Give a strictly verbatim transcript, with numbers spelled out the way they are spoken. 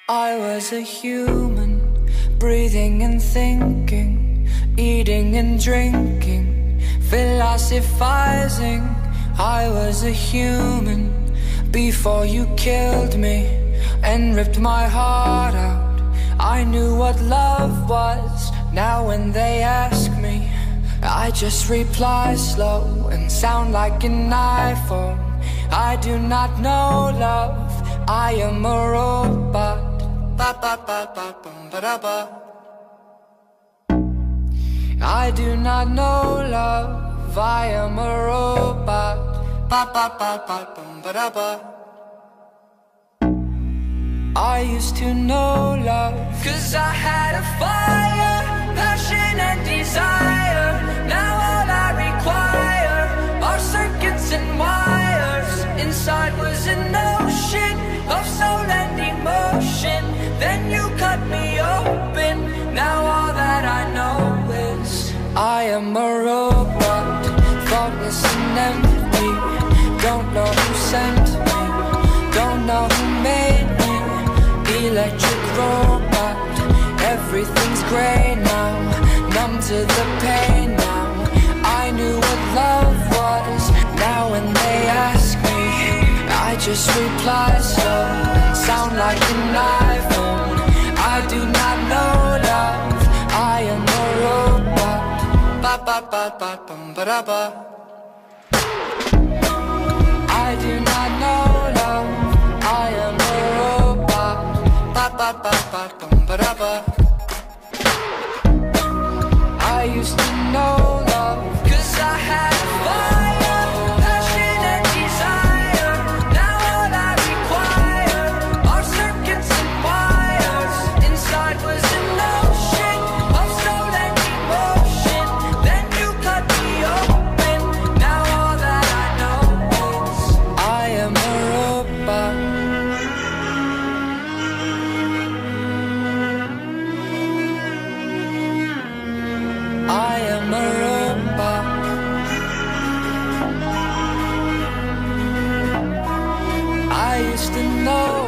I was a human, breathing and thinking, eating and drinking, philosophizing. I was a human before you killed me and ripped my heart out. I knew what love was. Now when they ask me, I just reply slow and sound like an iPhone. I do not know love, I am a robot. Ba ba ba ba bum ba da ba. I do not know love, I am a robot. Ba ba ba ba bum ba da ba. I used to know love, 'cause I had a fire, passion and desire. Now all I require are circuits and wires. Inside was an ocean of soul and emotion. Then you cut me open. Now all that I know is I am a robot, thoughtless and empty. Don't know who sent me, don't know who made me. Electric robot, everything's grey now, numb to the pain now. I knew what love was. Now when they ask me, I just reply slow and sound like an iPhone. I do not know love, I am a robot. Ba ba ba ba bum ba da ba. I do not know love, I am a robot. Ba ba ba ba bum ba da ba. I used to know love, 'cause I had fire, passion and desire. Now all I require are circuits and wires. Inside was an ocean of soul and emotion. Then you cut me open. Now all that I know is I am a robot. I am a robot. I used to know